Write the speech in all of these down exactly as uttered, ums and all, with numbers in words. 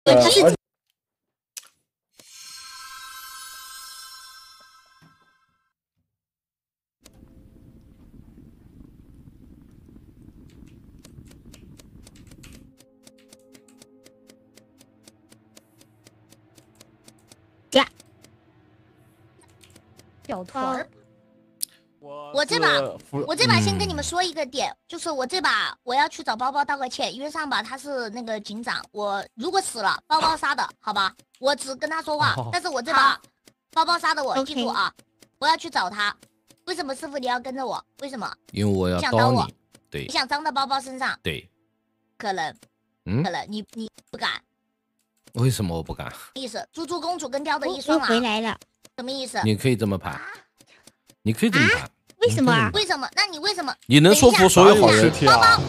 对，他是。 呀， 小团儿。 我这把，我这把先跟你们说一个点，嗯、就是我这把我要去找包包道个歉，因为上把他是那个警长，我如果死了，包包杀的，好吧，我只跟他说话，哦、但是我这把包包杀的我，记住啊，我要去找他。为什么师傅你要跟着我？为什么？ 因为我要想刀你。对， 你想脏到包包身上？ 对， 可能，嗯，可能你你不敢。 为什么我不敢？ 意思，猪猪公主跟雕的一双啊，回来了， 什么意思？ 你可以这么盘，你可以这么盘。 啊为什么啊？ 为什么？那你为什么？ 你能说服所有好人？ 包包。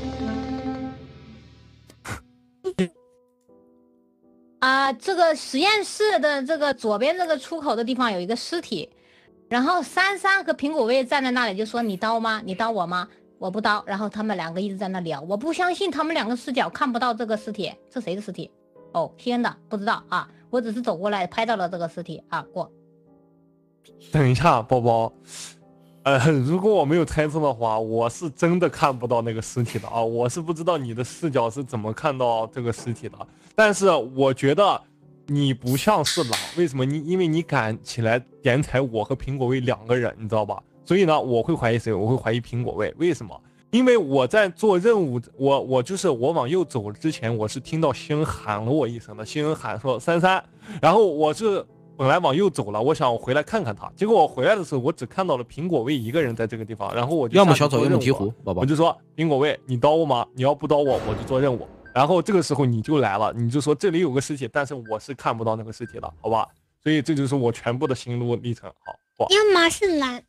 啊，这个实验室的这个左边这个出口的地方有一个尸体，然后珊珊和苹果味站在那里就说：“你刀吗？你刀我吗？我不刀。”然后他们两个一直在那聊，我不相信他们两个视角看不到这个尸体，这谁的尸体？哦，天的，不知道啊，我只是走过来拍到了这个尸体啊，过。 等一下，包包。呃，如果我没有猜错的话，我是真的看不到那个尸体的啊！我是不知道你的视角是怎么看到这个尸体的，但是我觉得你不像是狼，为什么？你因为你敢起来点踩我和苹果味两个人，你知道吧？所以呢，我会怀疑谁？我会怀疑苹果味。为什么？因为我在做任务，我我就是我往右走之前，我是听到星喊了我一声的，星喊说三三，然后我是。本来往右走了，我想我回来看看他，结果我回来的时候，我只看到了苹果味一个人在这个地方，然后我就要么小丑，要么鹈鹕，宝宝， 我就说苹果味，你刀我吗？你要不刀我，我就做任务。然后这个时候你就来了，你就说这里有个尸体，但是我是看不到那个尸体的，好吧？所以这就是我全部的心路历程。好， 要么是蓝，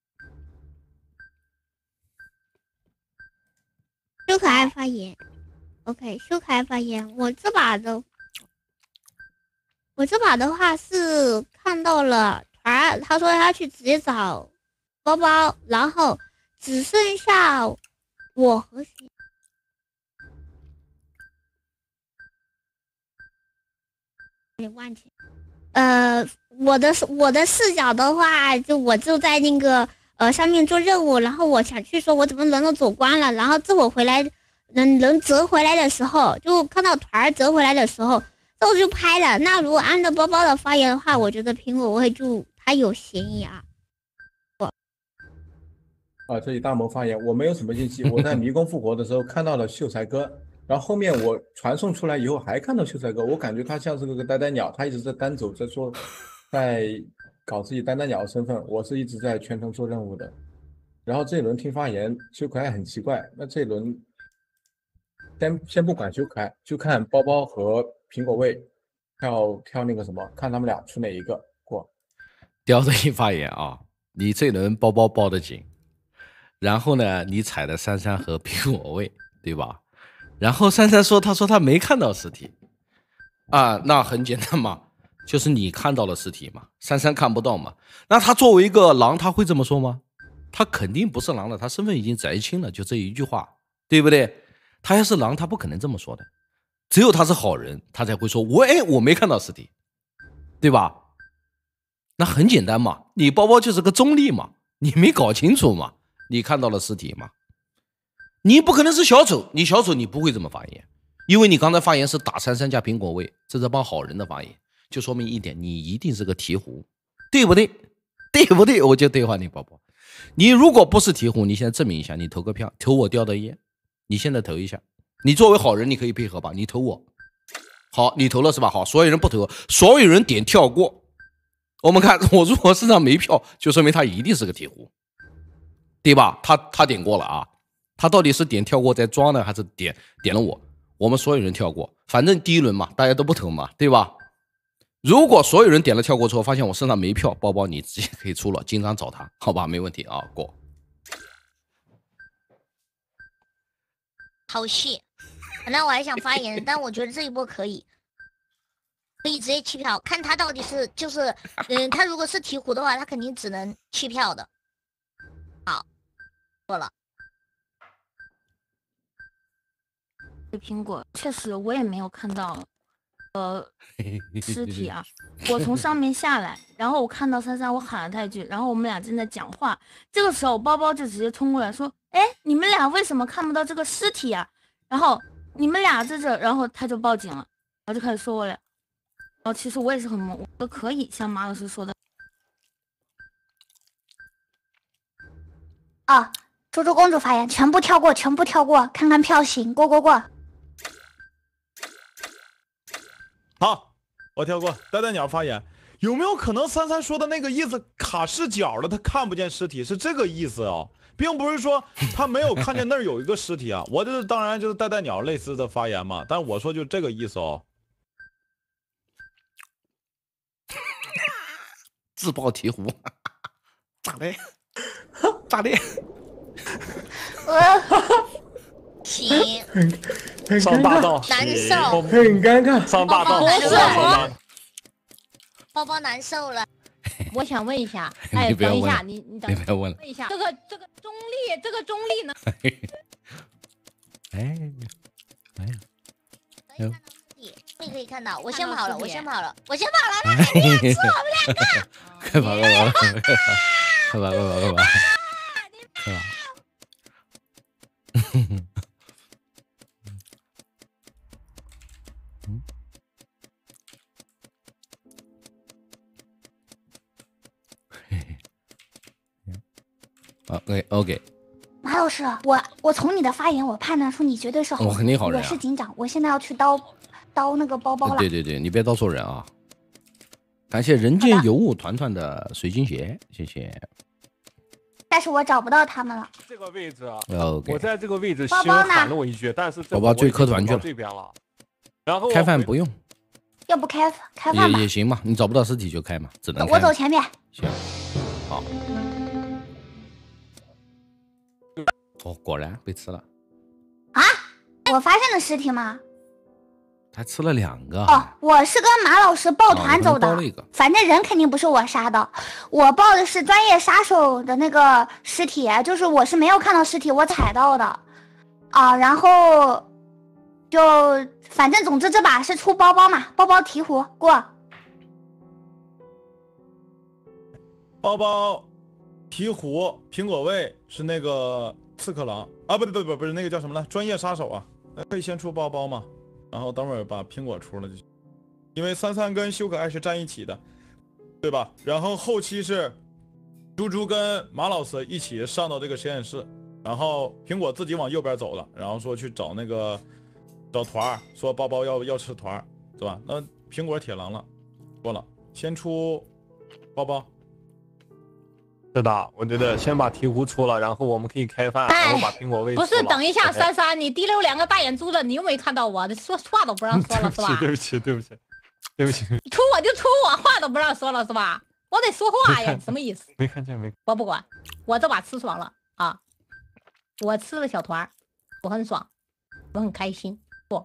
修可爱发言 ，OK， 修可爱发言，我这把的。我这把的话是看到了团儿，他说他去直接找包包，然后只剩下我和谁？给忘记。呃，我的我的视角的话，就我就在那个呃上面做任务，然后我想去说，我怎么人都走光了，然后这会回来，人人折回来的时候，就看到团儿折回来的时候。我就拍了。那如果按照包包的发言的话，我觉得苹果味就他有嫌疑啊。我啊，这里大魔发言，我没有什么印记。我在迷宫复活的时候看到了秀才哥，然后后面我传送出来以后还看到秀才哥，我感觉他像是个呆呆鸟，他一直在单走，在说，在搞自己呆呆鸟的身份。我是一直在全程做任务的。然后这一轮听发言，修可爱很奇怪。那这一轮先先不管修可爱，就看包包和。苹果味跳跳那个什么，看他们俩出哪一个过。 刁的一发言啊，你这轮包包包的紧，然后呢，你踩的珊珊和苹果味，对吧？然后珊珊说，他说他没看到尸体啊，那很简单嘛，就是你看到了尸体嘛，珊珊看不到嘛。那他作为一个狼，他会这么说吗？他肯定不是狼了，他身份已经摘清了，就这一句话，对不对？他要是狼，他不可能这么说的。只有他是好人，他才会说我哎我没看到尸体，对吧？那很简单嘛，你包包就是个中立嘛，你没搞清楚嘛，你看到了尸体嘛，你不可能是小丑，你小丑你不会这么发言，因为你刚才发言是打珊珊加苹果味，这是帮好人的发言，就说明一点，你一定是个鹈鹕，对不对？对不对？我就对话你包包，你如果不是鹈鹕，你现在证明一下，你投个票，投我掉的烟，你现在投一下。你作为好人，你可以配合吧？你投我，好，你投了是吧？好，所有人不投，所有人点跳过。我们看，我如果身上没票，就说明他一定是个鹈鹕，对吧？他他点过了啊，他到底是点跳过再装呢，还是点点了我？我们所有人跳过，反正第一轮嘛，大家都不投嘛，对吧？如果所有人点了跳过之后，发现我身上没票，包包你直接可以出了，经常找他，好吧？没问题啊，过。 好戏。本来我还想发言，但我觉得这一波可以，可以直接弃票，看他到底是就是，嗯，他如果是鹈鹕的话，他肯定只能弃票的。好，错了。 苹果确实我也没有看到呃尸体啊，我从上面下来，然后我看到珊珊，我喊了他一句，然后我们俩正在讲话，这个时候包包就直接冲过来说：“哎，你们俩为什么看不到这个尸体啊？然后你们俩在这，然后他就报警了，然后就开始说我俩。然后其实我也是很懵，我说可以像马老师说的。” 啊，猪猪公主发言，全部跳过，全部跳过，看看票型，过过过。 好，我跳过。呆呆鸟发言，有没有可能三三说的那个意思卡视角了，他看不见尸体，是这个意思哦，并不是说他没有看见那儿有一个尸体啊。我这当然就是呆呆鸟类似的发言嘛，但我说就这个意思哦。 自爆醍醐，咋的？咋的？ 行， 上大道， 难受， 很尴尬， 上大道， 包包难受， 包包难受了。 我想问一下，哎，等一下，你你等别问了， 问一下，这个这个中立，这个中立呢？ 哎，哎呀， 可以看到尸体，你可以看到，我先跑了，我先跑了，我先跑了，那肯定要吃我们两个。 快跑快跑快跑快跑快跑快跑！快跑！嗯。OK OK。 马老师，我我从你的发言，我判断出你绝对是好人。 我肯定好人、啊。 我是警长，我现在要去刀刀那个包包了。 对对对，你别刀错人啊！感谢人间尤物团团的水晶鞋，谢谢。 但是我找不到他们了。 这个位置， okay. 我在这个位置， 包包呢？ 喊了我一句，但是宝宝追科团去了， 这边了。然后开饭不用， 要不开开饭吧也也行嘛，你找不到尸体就开嘛，只能开。 我走前面。 行，好。哦，果然被吃了。 啊！我发现了尸体吗？ 他吃了两个。 哦，我是跟马老师抱团走的， 哦、 反正人肯定不是我杀的，我抱的是专业杀手的那个尸体，就是我是没有看到尸体，我踩到的，啊，然后就反正总之这把是出包包嘛，包包醍醐过。 包包醍醐苹果味是那个刺客狼啊，不不不不是那个叫什么来，专业杀手啊，可以先出包包嘛。然后等会儿把苹果出了就行，因为三三跟修可爱是站一起的，对吧？然后后期是猪猪跟马老师一起上到这个实验室，然后苹果自己往右边走了，然后说去找那个找团儿，说包包要要吃团儿，对吧？那苹果铁狼了，说了先出包包。 是的，我觉得先把醍醐出了，然后我们可以开饭，然后把苹果味。 不是，等一下，珊珊，你提溜两个大眼珠子，你又没看到我，说话都不让说了是吧？ 对不起，对不起，对不起。 出我就出我，话都不让说了是吧？我得说话呀，什么意思？ 没看见没？ 我不管，我这把吃爽了啊！我吃了小团，我很爽，我很开心。不，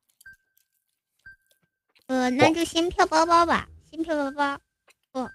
呃，那就先票包包吧，先票包包。不。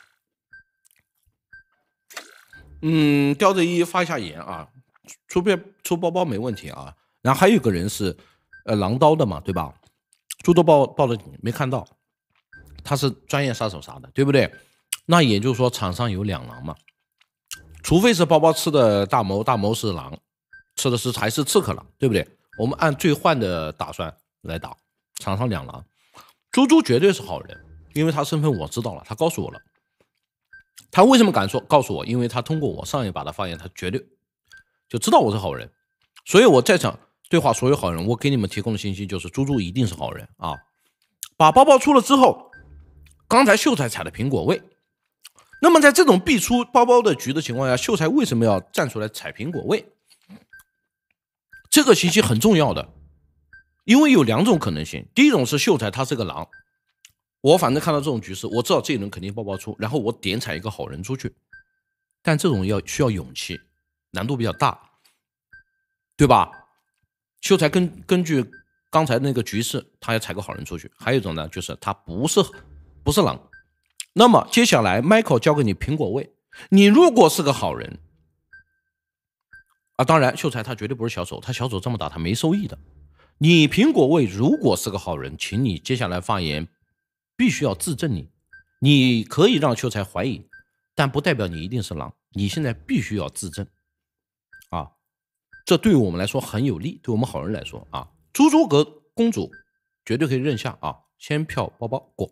嗯，叼着一发一下言啊，出片出包包没问题啊。然后还有个人是，呃，狼刀的嘛，对吧？猪都报报了警没看到，他是专业杀手杀的，对不对？那也就是说场上有两狼嘛，除非是包包吃的大谋，大谋是狼，吃的是还是刺客狼，对不对？我们按最坏的打算来打，场上两狼，猪猪绝对是好人，因为他身份我知道了，他告诉我了。他为什么敢说告诉我？因为他通过我上一把的发言，他绝对就知道我是好人，所以我在场对话所有好人，我给你们提供的信息就是猪猪一定是好人啊。把包包出了之后，刚才秀才踩的苹果位，那么在这种必出包包的局的情况下，秀才为什么要站出来踩苹果位？这个信息很重要的，因为有两种可能性，第一种是秀才他是个狼。我反正看到这种局势，我知道这一轮肯定包包出，然后我点踩一个好人出去，但这种要需要勇气，难度比较大，对吧？秀才根根据刚才那个局势，他要踩个好人出去。还有一种呢，就是他不是不是狼。那么接下来 Michael 交给你苹果位，你如果是个好人啊，当然秀才他绝对不是小手，他小手这么打他没收益的。 你苹果味如果是个好人，请你接下来发言必须要自证你。你可以让秀才怀疑，但不代表你一定是狼。你现在必须要自证啊，这对于我们来说很有利，对我们好人来说啊，猪猪和公主绝对可以认下啊。先票包包过。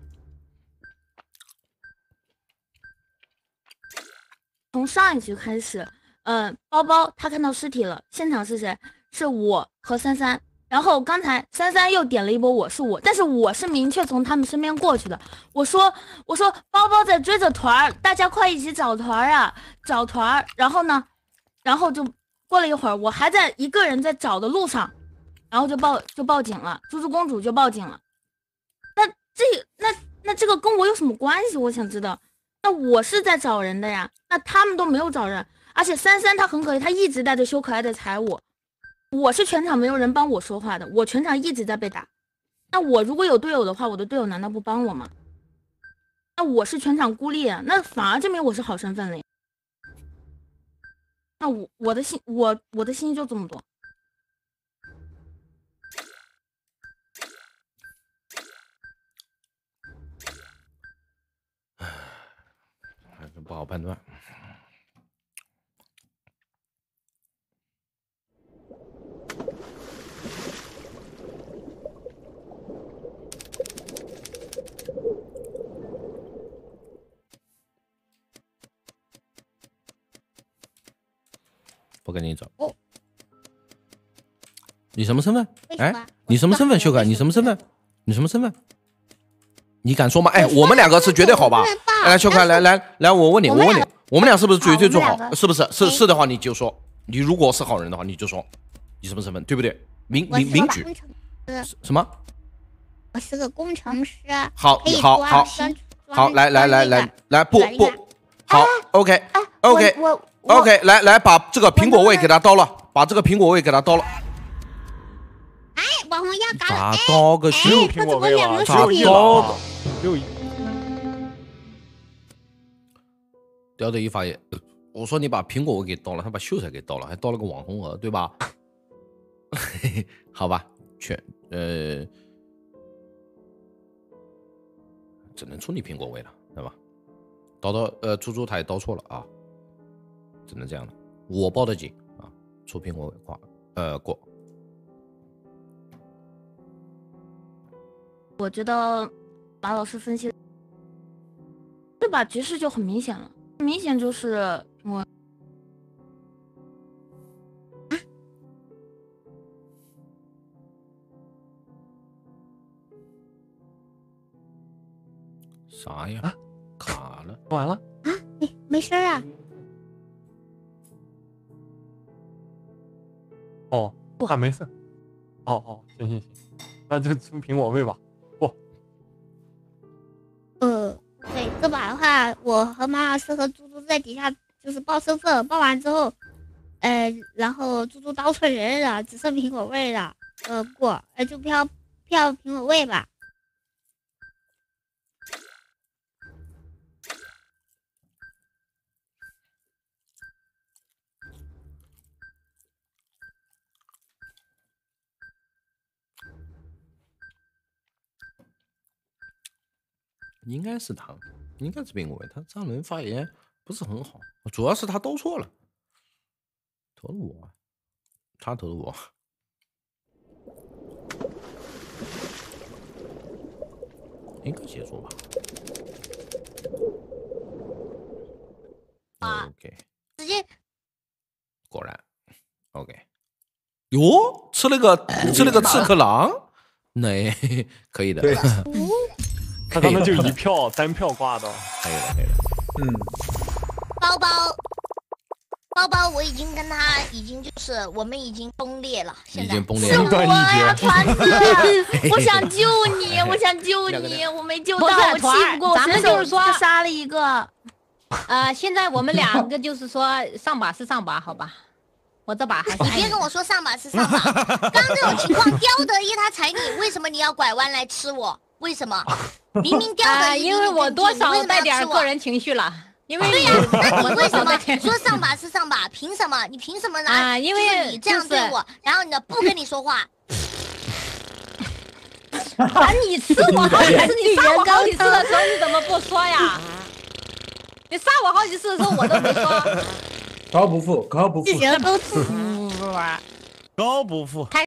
从上一局开始，嗯、呃，包包他看到尸体了，现场是谁？是我和珊珊。然后刚才珊珊又点了一波我是我，但是我是明确从他们身边过去的。我说我说包包在追着团儿，大家快一起找团儿啊，找团儿。然后呢，然后就过了一会儿，我还在一个人在找的路上，然后就报就报警了，猪猪公主就报警了。那这那那这个跟我有什么关系？我想知道。那我是在找人的呀，那他们都没有找人，而且珊珊她很可疑，她一直带着修可爱的踩我。我是全场没有人帮我说话的，我全场一直在被打。那我如果有队友的话，我的队友难道不帮我吗？那我是全场孤立啊，那反而证明我是好身份了呀。那我我的心我我的心就这么多。 唉，不好判断。不跟你走。 哦， 你什么身份？哎，你什么身份？修改，你什么身份？你什么身份？你敢说吗？哎，我们两个是绝对好吧？来，修改，来来来，我问你，我问你，我们俩是不是绝对最好？是不是？是是的话，你就说。你如果是好人的话，你就说你什么身份，对不对？明明明举。什么？ 我是个工程师。 好，好，好，好，来来来来来，不不，好 ，OK OK。OK， 来来，把这个苹果味给他刀了，把这个苹果味给他刀了。 哎，网红要嘎了，咋刀个只有苹果味啊？ 咋刀？ 只有刁德一发言，我说你把苹果味给刀了，他把秀才给刀了，还刀了个网红鹅，对吧？好吧，全呃，只能出你苹果味了，对吧？刀刀呃，猪猪他也刀错了啊。只能这样的，我报的警啊，出苹果挂，呃过。 我觉得马老师分析，这把局势就很明显了，明显就是我。啊、 啥呀？ 啊、 卡了， 完了啊？没没事啊。 哦，还没事。哦哦，行行行，那就出苹果味吧。不， 呃，对，这把的话，我和马老师和猪猪在底下就是报身份，报完之后，呃，然后猪猪刀错人了，只剩苹果味了，呃，过，呃，就票票苹果味吧。 应该是他，应该是苹果味。他这样人发言不是很好，主要是他都错了，投了我，他投了我。应该结束吧。 啊 OK， 直接果然 OK。哟，吃了个吃了个刺客狼，那可以的。 他刚才就一票单票挂的， 可以的，可以的。 嗯， 包包，包包，我已经跟他已经就是我们已经崩裂了， 已经崩裂是了。 我呀，团子，我想救你，我想救你，我没救到，我气不过， 咱们就是说杀了一个。 呃，现在我们两个就是说上把是上把，好吧？我这把还是你别跟我说上把是上把，刚刚这种情况，刁德一他踩你，为什么你要拐弯来吃我？为什么？明明刁德啊， 一， 因为我多少带点个人情绪了。因为对呀、啊，那你为什么说上把是上把？凭什么？你凭什么拿？ 啊，因为你这样对我，然后你呢不跟你说话。 啊，你吃我好几次，你杀我好几次的时候，你怎么不说呀？你杀我好几次的时候，我都没说。 高不负，高不负。 拒绝沟通。 嗯， 高不负。